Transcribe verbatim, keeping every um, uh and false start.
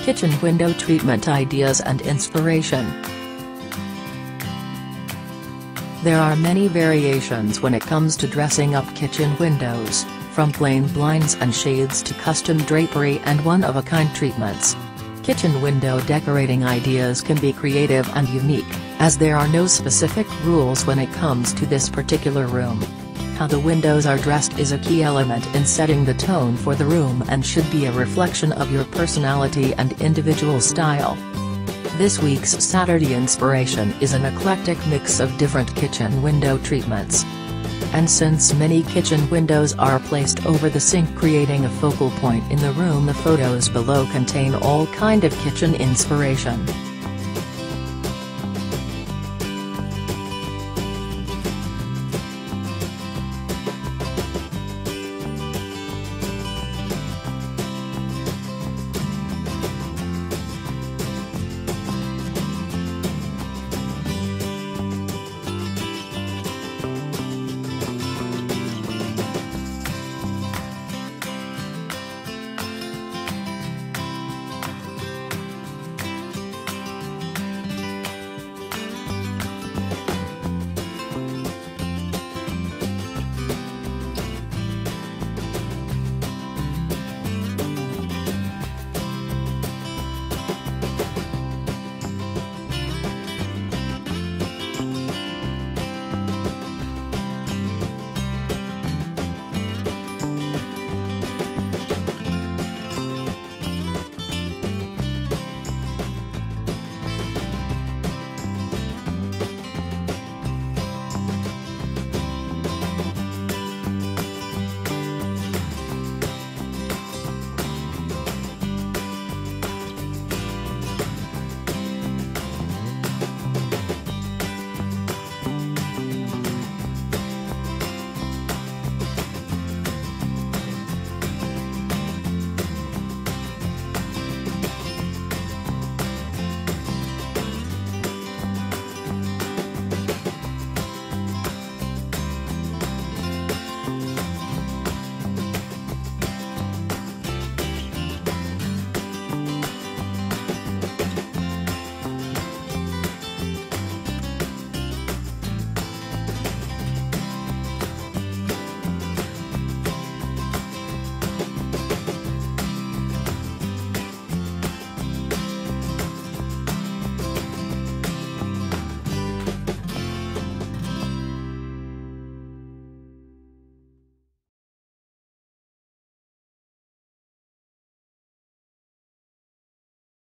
kitchen window treatment ideas and inspiration. There are many variations when it comes to dressing up kitchen windows, from plain blinds and shades to custom drapery and one-of-a-kind treatments. Kitchen window decorating ideas can be creative and unique, as there are no specific rules when it comes to this particular room. How the windows are dressed is a key element in setting the tone for the room and should be a reflection of your personality and individual style. This week's Saturday inspiration is an eclectic mix of different kitchen window treatments. And since many kitchen windows are placed over the sink creating a focal point in the room, the photos below contain all kind of kitchen inspiration.